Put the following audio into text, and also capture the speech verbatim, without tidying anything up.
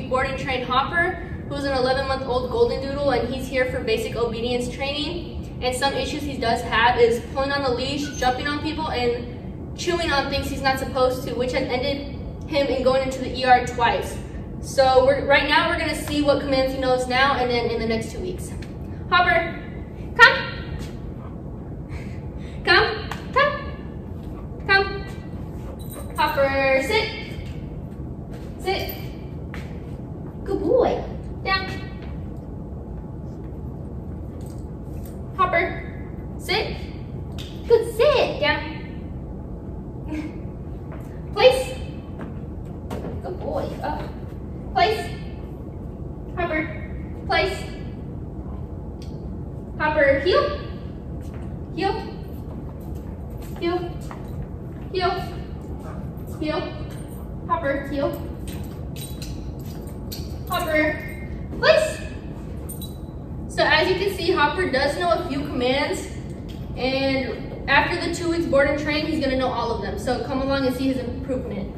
we've board and trained Hopper, who's an eleven month old Goldendoodle, and he's here for basic obedience training. And some issues he does have is pulling on the leash, jumping on people, and chewing on things he's not supposed to, which has ended him in going into the E R twice. So we're, right now we're gonna see what commands he knows now, and then in the next two weeks. Hopper, come. Come, come, come. Hopper, sit. Sit. Good boy. Down. Hopper, sit. Good, sit. Down. Place. Good boy. Up. Place. Hopper, place. Hopper, heel. Heel. Heel. Heel. Heel. Hopper, heel. Hopper, place. So as you can see, Hopper does know a few commands, and after the two weeks board and train, he's gonna know all of them. So come along and see his improvement.